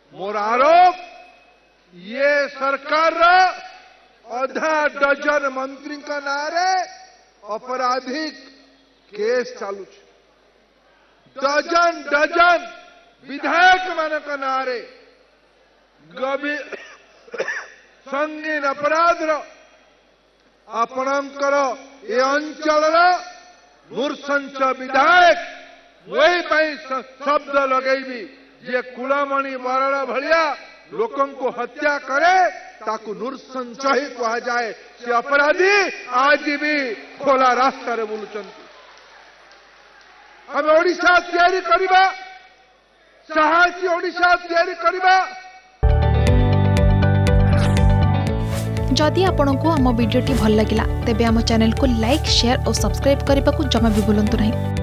मोर आरोप ये सरकार अधा डजन मंत्री नारे अपराधिक केस चालू डजन डजन विधायक मान नारे संगीन अपराध आपणकर ए अंचल नृशंस विधायक वही शब्द लगेबी जे कुलमणि बराड़ भलिया लोकों को हत्या करे ताकू नृशंस ही कहा जाए। से अपराधी आज भी खोला रास्ता रे बुलुचंती। हम ओडिशा तैयारी करिबा, साहसी ओडिशा तैयारी करिबा। जदि आपंक आम भिडी भल लगा तेब आम चैनल को लाइक शेयर और सब्सक्राइब करने को जमा भी भूलु नहीं।